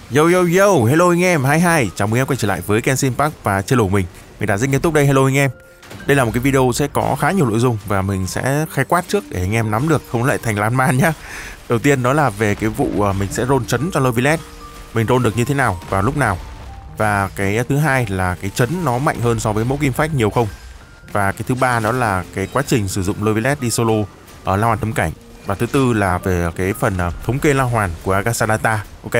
Yo yo yo, hello anh em, hai chào mừng em quay trở lại với Genshin Impact và chơi lổ mình đã rất nghiêm túc đây, hello anh em. Đây là một cái video sẽ có khá nhiều nội dung và mình sẽ khai quát trước để anh em nắm được, không lại thành lan man nhá. Đầu tiên đó là về cái vụ mình sẽ roll chấn cho Lovilet, mình roll được như thế nào và lúc nào. Và cái thứ hai là cái chấn nó mạnh hơn so với mẫu kim phách nhiều không. Và cái thứ ba đó là cái quá trình sử dụng Lovilet đi solo ở La Hoàn Tấm Cảnh. Và thứ tư là về cái phần thống kê La Hoàn của Agasadata. Ok.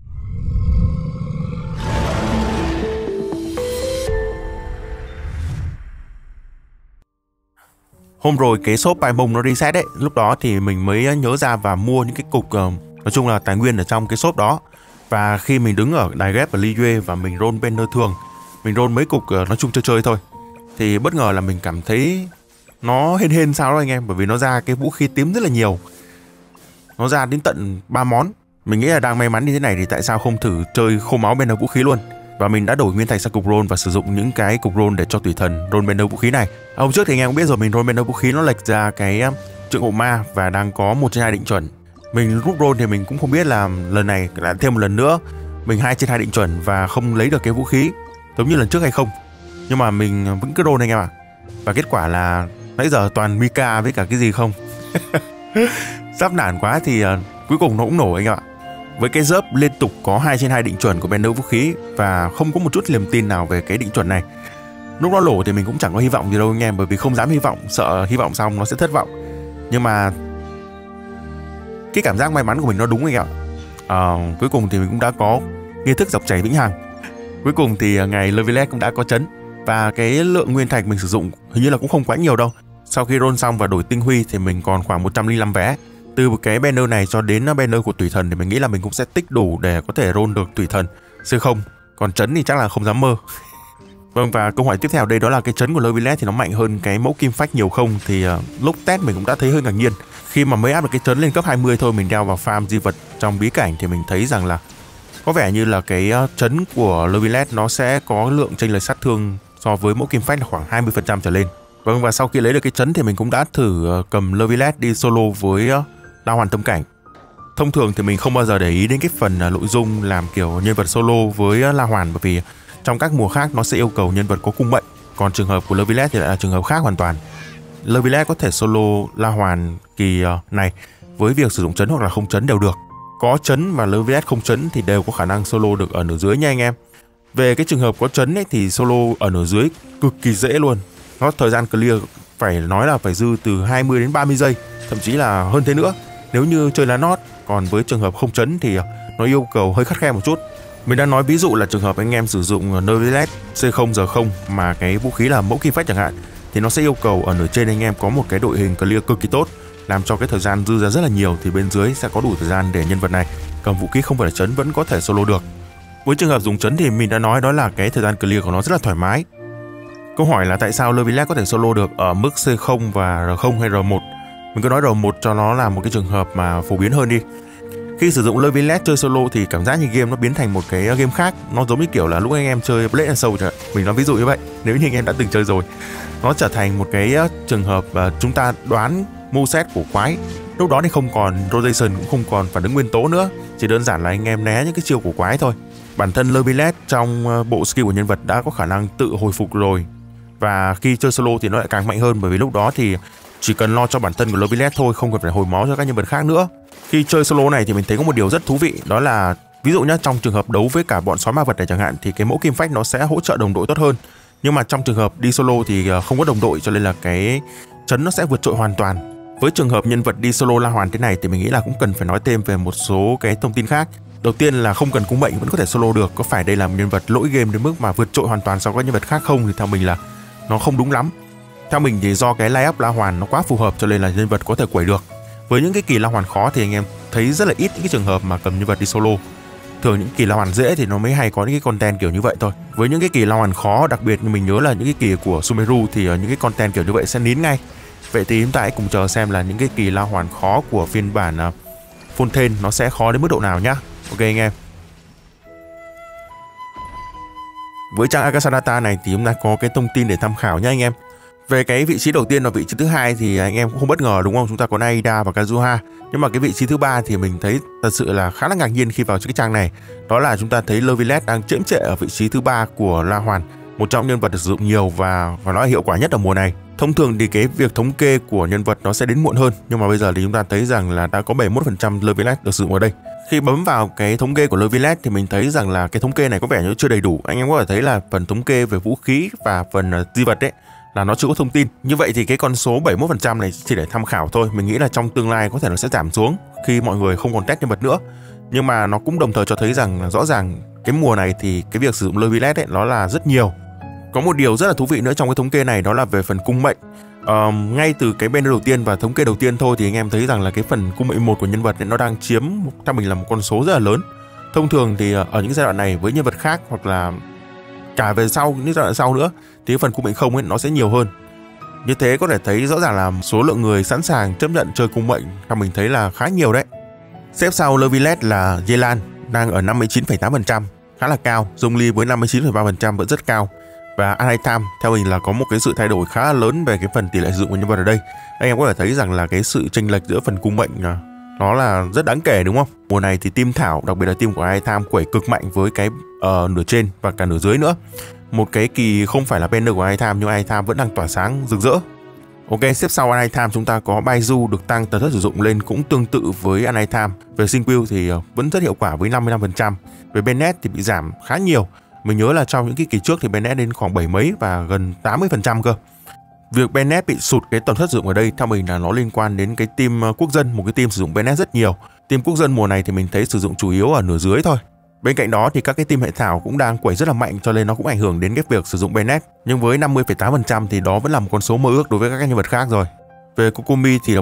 Hôm rồi cái shop Paimon nó reset đấy, lúc đó thì mình mới nhớ ra và mua những cái cục nói chung là tài nguyên ở trong cái shop đó. Và khi mình đứng ở đài ghép ở Liyue và mình roll banner thường, mình roll mấy cục nói chung chơi thôi, thì bất ngờ là mình cảm thấy nó hên sao đó anh em, bởi vì nó ra cái vũ khí tím rất là nhiều, nó ra đến tận 3 món. Mình nghĩ là đang may mắn như thế này thì tại sao không thử chơi khô máu banner vũ khí luôn. Và mình đã đổi nguyên thạch sang cục roll và sử dụng những cái cục roll để cho tùy thần roll banner vũ khí này. Hôm trước thì anh em cũng biết rồi, mình roll banner vũ khí nó lệch ra cái trượng hộ ma và đang có 1/2 định chuẩn. Mình rút roll thì mình cũng không biết là lần này lại thêm một lần nữa mình 2/2 định chuẩn và không lấy được cái vũ khí giống như lần trước hay không. Nhưng mà mình vẫn cứ roll anh em ạ. Và kết quả là nãy giờ toàn Mika với cả cái gì không. Sắp nản quá thì cuối cùng nó cũng nổ anh em ạ. Với cái dớp liên tục có 2/2 định chuẩn của banner vũ khí và không có một chút niềm tin nào về cái định chuẩn này. Lúc nó nổ thì mình cũng chẳng có hy vọng gì đâu anh em, bởi vì không dám hy vọng, sợ hy vọng xong nó sẽ thất vọng. Nhưng mà cái cảm giác may mắn của mình nó đúng anh em ạ. Cuối cùng thì mình cũng đã có nghi thức dọc chảy vĩnh hằng. Cuối cùng thì ngày Lovilet cũng đã có chấn. Và cái lượng nguyên thạch mình sử dụng hình như là cũng không quá nhiều đâu. Sau khi roll xong và đổi tinh huy thì mình còn khoảng 105 vé. Từ cái banner này cho đến banner của Tùy Thần thì mình nghĩ là mình cũng sẽ tích đủ để có thể roll được Tùy Thần C0. Còn chấn thì chắc là không dám mơ. Vâng, và câu hỏi tiếp theo đây đó là cái chấn của Lovilet thì nó mạnh hơn cái mẫu kim phách nhiều không. Thì lúc test mình cũng đã thấy hơi ngạc nhiên. Khi mà mới áp được cái chấn lên cấp 20 thôi, mình đeo vào farm di vật trong bí cảnh thì mình thấy rằng là có vẻ như là cái chấn của Lovilet nó sẽ có lượng chênh lệch sát thương so với mẫu kim phách là khoảng 20% trở lên. Vâng, và sau khi lấy được cái chấn thì mình cũng đã thử cầm Lovilet đi solo với La Hoàn Tấm Cảnh. Thông thường thì mình không bao giờ để ý đến cái phần nội dung làm kiểu nhân vật solo với La Hoàn, bởi vì trong các mùa khác nó sẽ yêu cầu nhân vật có cung mệnh. Còn trường hợp của Lovilet thì lại là trường hợp khác hoàn toàn. Lovilet có thể solo La Hoàn kỳ này với việc sử dụng chấn hoặc là không chấn đều được. Có chấn và Lovilet không chấn thì đều có khả năng solo được ở nửa dưới nha anh em. Về cái trường hợp có chấn ấy thì solo ở nửa dưới cực kỳ dễ luôn. Nó thời gian clear phải nói là phải dư từ 20 đến 30 giây, thậm chí là hơn thế nữa nếu như chơi lá nót. Còn với trường hợp không chấn thì nó yêu cầu hơi khắt khe một chút. Mình đang nói ví dụ là trường hợp anh em sử dụng Lovilet C0G0 mà cái vũ khí là mẫu kim phách chẳng hạn, thì nó sẽ yêu cầu ở nửa trên anh em có một cái đội hình clear cực kỳ tốt, làm cho cái thời gian dư ra rất là nhiều, thì bên dưới sẽ có đủ thời gian để nhân vật này cầm vũ khí không phải là chấn vẫn có thể solo được. Với trường hợp dùng chấn thì mình đã nói đó là cái thời gian clear của nó rất là thoải mái. Câu hỏi là tại sao Lovilet có thể solo được ở mức C0 và R0 hay R1? Mình cứ nói R1 cho nó là một cái trường hợp mà phổ biến hơn đi. Khi sử dụng Lovilet chơi solo thì cảm giác như game nó biến thành một cái game khác. Nó giống như kiểu là lúc anh em chơi Blade and Soul, mình nói ví dụ như vậy, nếu như anh em đã từng chơi rồi. Nó trở thành một cái trường hợp chúng ta đoán moveset của quái. Lúc đó thì không còn rotation, cũng không còn phản ứng nguyên tố nữa, chỉ đơn giản là anh em né những cái chiêu của quái thôi. Bản thân Lovilet trong bộ skill của nhân vật đã có khả năng tự hồi phục rồi. Và khi chơi solo thì nó lại càng mạnh hơn, bởi vì lúc đó thì chỉ cần lo cho bản thân của Lovilet thôi, không cần phải hồi máu cho các nhân vật khác nữa. Khi chơi solo này thì mình thấy có một điều rất thú vị, đó là ví dụ nhá, trong trường hợp đấu với cả bọn sói ma vật này chẳng hạn thì cái mẫu kim phách nó sẽ hỗ trợ đồng đội tốt hơn. Nhưng mà trong trường hợp đi solo thì không có đồng đội, cho nên là cái chấn nó sẽ vượt trội hoàn toàn. Với trường hợp nhân vật đi solo La Hoàn thế này thì mình nghĩ là cũng cần phải nói thêm về một số cái thông tin khác. Đầu tiên là không cần cung mệnh vẫn có thể solo được. Có phải đây là một nhân vật lỗi game đến mức mà vượt trội hoàn toàn so với các nhân vật khác không, thì theo mình là nó không đúng lắm. Theo mình thì do cái line up La Hoàn nó quá phù hợp cho nên là nhân vật có thể quẩy được. Với những cái kỳ La Hoàn khó thì anh em thấy rất là ít những cái trường hợp mà cầm nhân vật đi solo. Thường những kỳ La Hoàn dễ thì nó mới hay có những cái content kiểu như vậy thôi. Với những cái kỳ La Hoàn khó, đặc biệt như mình nhớ là những cái kỳ của Sumeru thì những cái content kiểu như vậy sẽ nín ngay. Vậy thì chúng ta hãy cùng chờ xem là những cái kỳ La Hoàn khó của phiên bản Fontaine nó sẽ khó đến mức độ nào nhá. Ok anh em. Với trang Agasadata này thì chúng ta có cái thông tin để tham khảo nhá anh em. Về cái vị trí đầu tiên và vị trí thứ hai thì anh em cũng không bất ngờ đúng không? Chúng ta có Aida và Kazuha. Nhưng mà cái vị trí thứ ba thì mình thấy thật sự là khá là ngạc nhiên khi vào cái trang này. Đó là chúng ta thấy Levilet đang chiếm trệ ở vị trí thứ ba của La Hoàn, một trong nhân vật được sử dụng nhiều và nó là hiệu quả nhất ở mùa này. Thông thường thì cái việc thống kê của nhân vật nó sẽ đến muộn hơn, nhưng mà bây giờ thì chúng ta thấy rằng là đã có 71% Levilet được sử dụng ở đây. Khi bấm vào cái thống kê của Levilet thì mình thấy rằng là cái thống kê này có vẻ như chưa đầy đủ. Anh em có thể thấy là phần thống kê về vũ khí và phần di vật ấy là nó chưa có thông tin. Như vậy thì cái con số 71% này chỉ để tham khảo thôi. Mình nghĩ là trong tương lai có thể nó sẽ giảm xuống khi mọi người không còn test nhân vật nữa. Nhưng mà nó cũng đồng thời cho thấy rằng là rõ ràng cái mùa này thì cái việc sử dụng Levilet ấy nó là rất nhiều. Có một điều rất là thú vị nữa trong cái thống kê này, đó là về phần cung mệnh. Ngay từ cái banner đầu tiên và thống kê đầu tiên thôi thì anh em thấy rằng là cái phần cung mệnh 1 của nhân vật ấy, nó đang chiếm theo mình là một con số rất là lớn. Thông thường thì ở những giai đoạn này với nhân vật khác hoặc là cả về sau những giai đoạn sau nữa thì cái phần cung mệnh không ấy nó sẽ nhiều hơn. Như thế có thể thấy rõ ràng là số lượng người sẵn sàng chấp nhận chơi cung mệnh theo mình thấy là khá nhiều đấy. Xếp sau Levilet là Yelan đang ở 59,8%, khá là cao. Zhongli với 59,3% vẫn rất cao. Và Anaitam theo mình là có một cái sự thay đổi khá lớn về cái phần tỷ lệ sử dụng của nhân vật ở đây. Anh em có thể thấy rằng là cái sự chênh lệch giữa phần cung mệnh nó là rất đáng kể đúng không? Mùa này thì team Thảo, đặc biệt là team của Anaitam quẩy cực mạnh với cái nửa trên và cả nửa dưới nữa. Một cái kỳ không phải là banner của Anaitam nhưng Anaitam vẫn đang tỏa sáng rực rỡ. Ok, xếp sau Anaitam chúng ta có Baizhu được tăng tần suất sử dụng lên cũng tương tự với Anaitam. Về Sinqueal thì vẫn rất hiệu quả với 55%. Về Bennett thì bị giảm khá nhiều. Mình nhớ là trong những cái kỳ trước thì Bennett đến khoảng 7 mấy và gần 80% cơ. Việc Bennett bị sụt cái tần suất sử dụng ở đây theo mình là nó liên quan đến cái team quốc dân, một cái team sử dụng Bennett rất nhiều. Team quốc dân mùa này thì mình thấy sử dụng chủ yếu ở nửa dưới thôi. Bên cạnh đó thì các cái team hệ thảo cũng đang quẩy rất là mạnh cho nên nó cũng ảnh hưởng đến cái việc sử dụng Bennett. Nhưng với 50,8% thì đó vẫn là một con số mơ ước đối với các nhân vật khác rồi. Về Kokomi thì là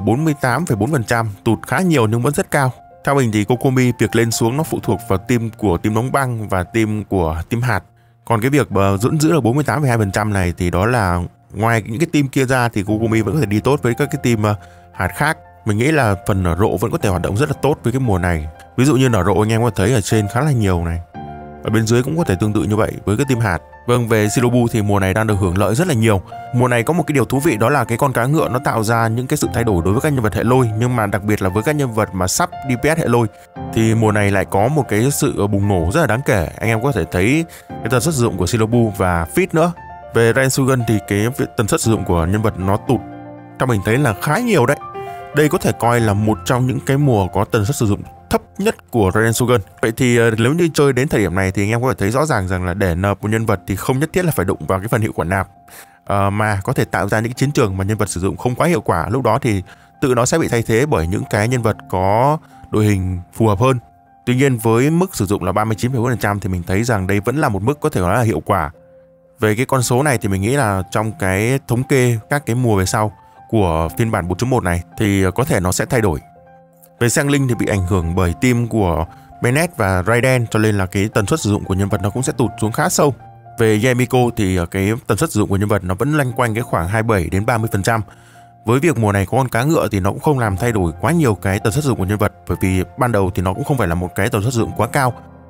48,4%, tụt khá nhiều nhưng vẫn rất cao. Theo mình thì Kokomi việc lên xuống nó phụ thuộc vào team của team đóng băng và team của team hạt. Còn cái việc vẫn giữ là 48,2% này thì đó là ngoài những cái team kia ra thì Kokomi vẫn có thể đi tốt với các cái team hạt khác. Mình nghĩ là phần nở rộ vẫn có thể hoạt động rất là tốt với cái mùa này. Ví dụ như nở rộ anh em có thấy ở trên khá là nhiều này. Ở bên dưới cũng có thể tương tự như vậy với cái team hạt. Vâng, về Shinobu thì mùa này đang được hưởng lợi rất là nhiều. Mùa này có một cái điều thú vị đó là cái con cá ngựa nó tạo ra những cái sự thay đổi đối với các nhân vật hệ lôi, nhưng mà đặc biệt là với các nhân vật mà sắp DPS hệ lôi thì mùa này lại có một cái sự bùng nổ rất là đáng kể. Anh em có thể thấy cái tần suất sử dụng của Shinobu và Fit nữa. Về Rensugen thì cái tần suất sử dụng của nhân vật nó tụt theo mình thấy là khá nhiều đấy. Đây có thể coi là một trong những cái mùa có tần suất sử dụng thấp nhất của Rensugen. Vậy thì nếu như chơi đến thời điểm này thì anh em có thể thấy rõ ràng rằng là để nạp một nhân vật thì không nhất thiết là phải đụng vào cái phần hiệu quả nạp, mà có thể tạo ra những chiến trường mà nhân vật sử dụng không quá hiệu quả. Lúc đó thì tự nó sẽ bị thay thế bởi những cái nhân vật có đội hình phù hợp hơn. Tuy nhiên với mức sử dụng là 39,4% thì mình thấy rằng đây vẫn là một mức có thể nói là hiệu quả. Về cái con số này thì mình nghĩ là trong cái thống kê các cái mùa về sau của phiên bản 4.1 này thì có thể nó sẽ thay đổi. Về Sang Linh thì bị ảnh hưởng bởi team của Bennett và Raiden cho nên là cái tần suất sử dụng của nhân vật nó cũng sẽ tụt xuống khá sâu. Về Yamiko thì cái tần suất sử dụng của nhân vật nó vẫn loanh quanh cái khoảng 27 đến 30%. Với việc mùa này có con cá ngựa thì nó cũng không làm thay đổi quá nhiều cái tần suất sử dụng của nhân vật, bởi vì ban đầu thì nó cũng không phải là một cái tần suất sử dụng quá cao.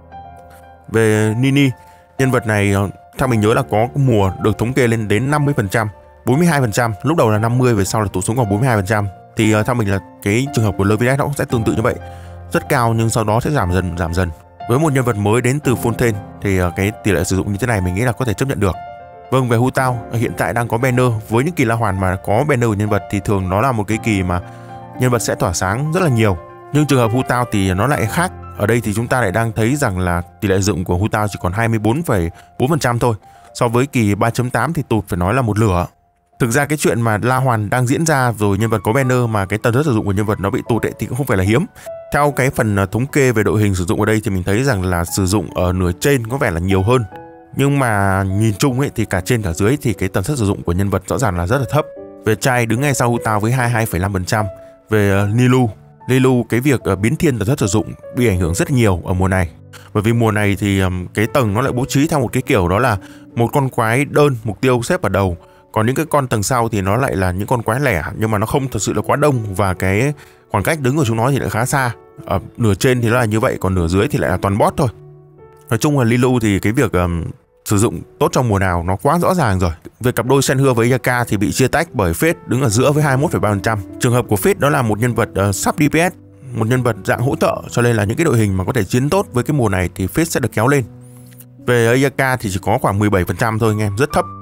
Về Nini, nhân vật này theo mình nhớ là có mùa được thống kê lên đến 50%, 42%, lúc đầu là 50 về sau là tụt xuống còn 42%. Thì theo mình là cái trường hợp của Levilet nó cũng sẽ tương tự như vậy, rất cao nhưng sau đó sẽ giảm dần. Với một nhân vật mới đến từ Fontaine thì cái tỷ lệ sử dụng như thế này mình nghĩ là có thể chấp nhận được. Vâng, về Hu Tao hiện tại đang có banner. Với những kỳ La Hoàn mà có banner của nhân vật thì thường nó là một cái kỳ mà nhân vật sẽ tỏa sáng rất là nhiều. Nhưng trường hợp Hu Tao thì nó lại khác. Ở đây thì chúng ta lại đang thấy rằng là tỷ lệ sử dụng của Hu Tao chỉ còn 24,4% thôi. So với kỳ 3.8 thì tụt phải nói là một lửa. Thực ra cái chuyện mà La Hoàn đang diễn ra rồi nhân vật có banner mà cái tần suất sử dụng của nhân vật nó bị tụt thì cũng không phải là hiếm. Theo cái phần thống kê về đội hình sử dụng ở đây thì mình thấy rằng là sử dụng ở nửa trên có vẻ là nhiều hơn. Nhưng mà nhìn chung thì cả trên cả dưới thì cái tần suất sử dụng của nhân vật rõ ràng là rất là thấp. Về Chai đứng ngay sau Hu Tao với 22,5%. Về Lilu cái việc biến thiên tần suất sử dụng bị ảnh hưởng rất nhiều ở mùa này. Bởi vì mùa này thì cái tầng nó lại bố trí theo một cái kiểu đó là một con quái đơn mục tiêu xếp ở đầu. Còn những cái con tầng sau thì nó lại là những con quái lẻ nhưng mà nó không thật sự là quá đông và cái khoảng cách đứng của chúng nó thì lại khá xa. Ở nửa trên thì nó là như vậy, còn nửa dưới thì lại là toàn bot thôi. Nói chung là Lilu thì cái việc sử dụng tốt trong mùa nào nó quá rõ ràng rồi. Về cặp đôi Senhur với Ayaka thì bị chia tách bởi Fate đứng ở giữa với 21,3%. Trường hợp của Fate đó là một nhân vật sub DPS, một nhân vật dạng hỗ trợ, cho nên là những cái đội hình mà có thể chiến tốt với cái mùa này thì Fate sẽ được kéo lên. Về Ayaka thì chỉ có khoảng 17% thôi anh em, rất thấp.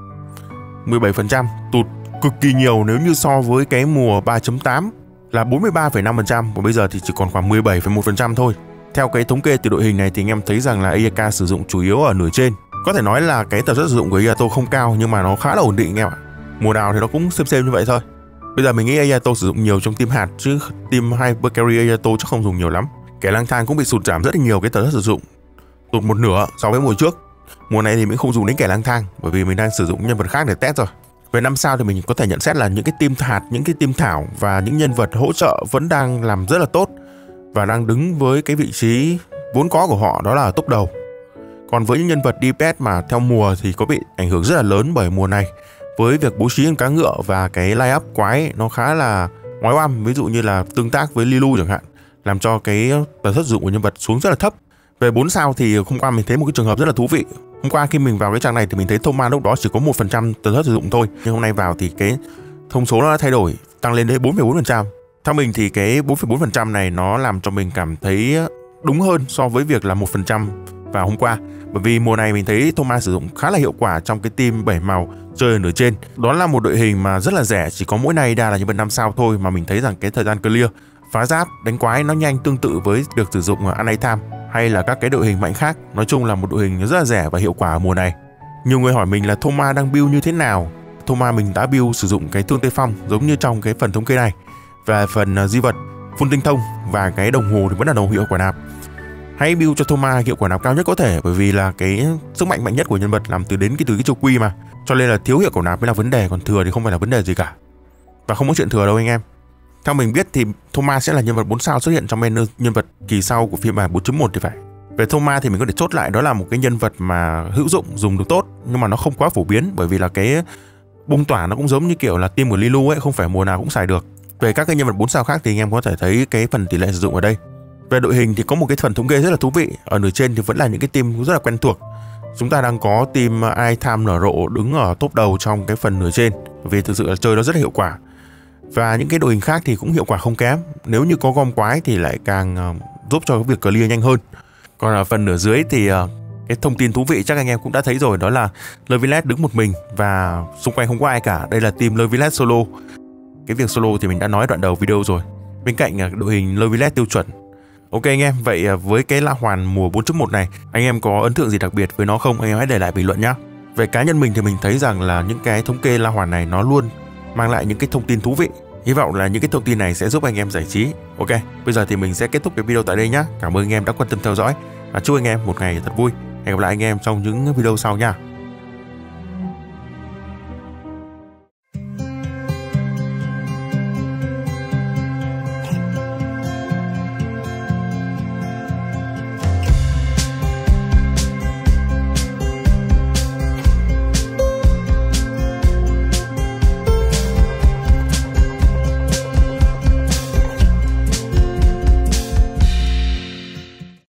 17%, tụt cực kỳ nhiều nếu như so với cái mùa 3.8 là 43,5%, và bây giờ thì chỉ còn khoảng 17,1% thôi. Theo cái thống kê từ đội hình này thì anh em thấy rằng là Ayaka sử dụng chủ yếu ở nửa trên. Có thể nói là cái tần suất sử dụng của Ayato không cao nhưng mà nó khá là ổn định anh em ạ. Mùa nào thì nó cũng xem như vậy thôi. Bây giờ mình nghĩ Ayato sử dụng nhiều trong team hạt, chứ team Hyper Carry Ayato chắc không dùng nhiều lắm. Kẻ lang thang cũng bị sụt giảm rất là nhiều cái tần suất sử dụng, tụt một nửa so với mùa trước. Mùa này thì mình không dùng đến kẻ lang thang bởi vì mình đang sử dụng nhân vật khác để test rồi. Về 5 sao thì mình có thể nhận xét là những cái team hạt, những cái team thảo và những nhân vật hỗ trợ vẫn đang làm rất là tốt và đang đứng với cái vị trí vốn có của họ, đó là top đầu. Còn với những nhân vật DPS mà theo mùa thì có bị ảnh hưởng rất là lớn bởi mùa này, với việc bố trí con cá ngựa và cái line up quái nó khá là ngoái oăm, ví dụ như là tương tác với Lilu chẳng hạn, làm cho cái tần suất sử dụng của nhân vật xuống rất là thấp. Về 4 sao thì hôm qua mình thấy một cái trường hợp rất là thú vị. Hôm qua khi mình vào cái trang này thì mình thấy Thoma lúc đó chỉ có 1% tần suất sử dụng thôi, nhưng hôm nay vào thì cái thông số nó đã thay đổi, tăng lên đến 4,4%. Theo mình thì cái 4,4% này nó làm cho mình cảm thấy đúng hơn so với việc là 1% vào hôm qua. Bởi vì mùa này mình thấy Thoma sử dụng khá là hiệu quả trong cái team 7 màu chơi ở nửa trên. Đó là một đội hình mà rất là rẻ, chỉ có mỗi này đa là những vật 5 sao thôi, mà mình thấy rằng cái thời gian clear, phá giáp, đánh quái nó nhanh, tương tự với việc sử dụng Unitime hay là các cái đội hình mạnh khác. Nói chung là một đội hình rất là rẻ và hiệu quả ở mùa này. Nhiều người hỏi mình là Thoma đang build như thế nào. Thoma mình đã build sử dụng cái thương tê phong giống như trong cái phần thống kê này, và phần di vật, phun tinh thông và cái đồng hồ thì vẫn là đồng hiệu quả nạp. Hãy build cho Thoma hiệu quả nạp cao nhất có thể, bởi vì là cái sức mạnh mạnh nhất của nhân vật làm từ cái châu quy mà, cho nên là thiếu hiệu quả nạp mới là vấn đề, còn thừa thì không phải là vấn đề gì cả. Và không có chuyện thừa đâu anh em. Theo mình biết thì Thoma sẽ là nhân vật 4 sao xuất hiện trong banner nhân vật kỳ sau của phiên bản 4.1 thì phải. Về Thoma thì mình có thể chốt lại đó là một cái nhân vật mà hữu dụng, dùng được tốt, nhưng mà nó không quá phổ biến, bởi vì là cái bung tỏa nó cũng giống như kiểu là team của Lilu ấy, không phải mùa nào cũng xài được. Về các cái nhân vật 4 sao khác thì anh em có thể thấy cái phần tỷ lệ sử dụng ở đây. Về đội hình thì có một cái phần thống kê rất là thú vị. Ở nửa trên thì vẫn là những cái team rất là quen thuộc. Chúng ta đang có team Unitime nở rộ đứng ở top đầu trong cái phần nửa trên, vì thực sự là chơi nó rất là hiệu quả. Và những cái đội hình khác thì cũng hiệu quả không kém. Nếu như có gom quái thì lại càng giúp cho cái việc clear nhanh hơn. Còn ở phần nửa dưới thì cái thông tin thú vị chắc anh em cũng đã thấy rồi, đó là Levilet đứng một mình và xung quanh không có ai cả. Đây là team Levilet solo. Cái việc solo thì mình đã nói đoạn đầu video rồi, bên cạnh đội hình Levilet tiêu chuẩn. Ok anh em, vậy với cái La Hoàn mùa 4.1 này, anh em có ấn tượng gì đặc biệt với nó không? Anh em hãy để lại bình luận nhé. Về cá nhân mình thì mình thấy rằng là những cái thống kê La Hoàn này nó luôn mang lại những cái thông tin thú vị. Hy vọng là những cái thông tin này sẽ giúp anh em giải trí. Ok, bây giờ thì mình sẽ kết thúc cái video tại đây nhé. Cảm ơn anh em đã quan tâm theo dõi và chúc anh em một ngày thật vui. Hẹn gặp lại anh em trong những video sau nha.